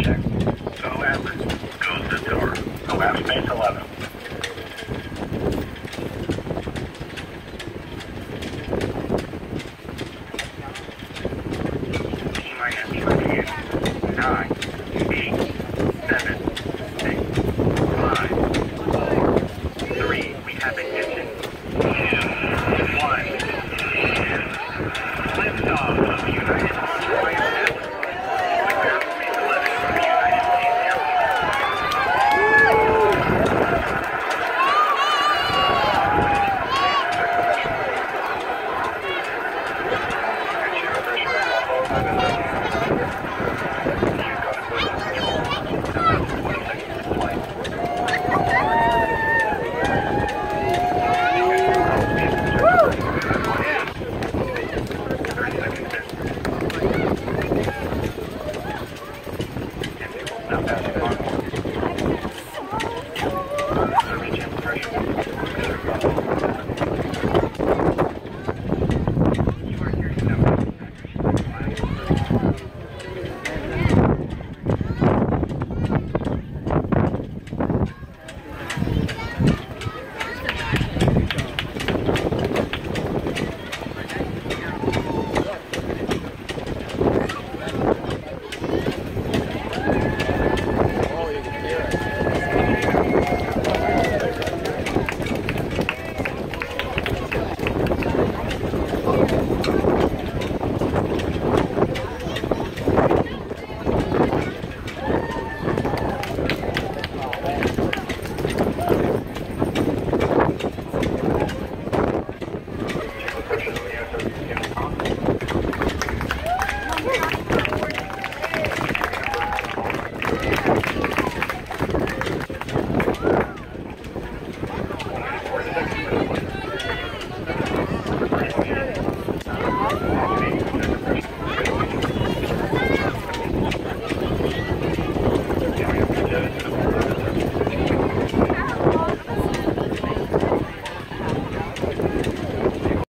check. So Atlas, goes to tower. Go out space 11. T-minus 28, 9, 8, 7, 6, 5, 4, 3. We have ignition. 2, 1. Liftoff of the United Launch Alliance Atlas. Clear space 11 for the United States Air Now passing on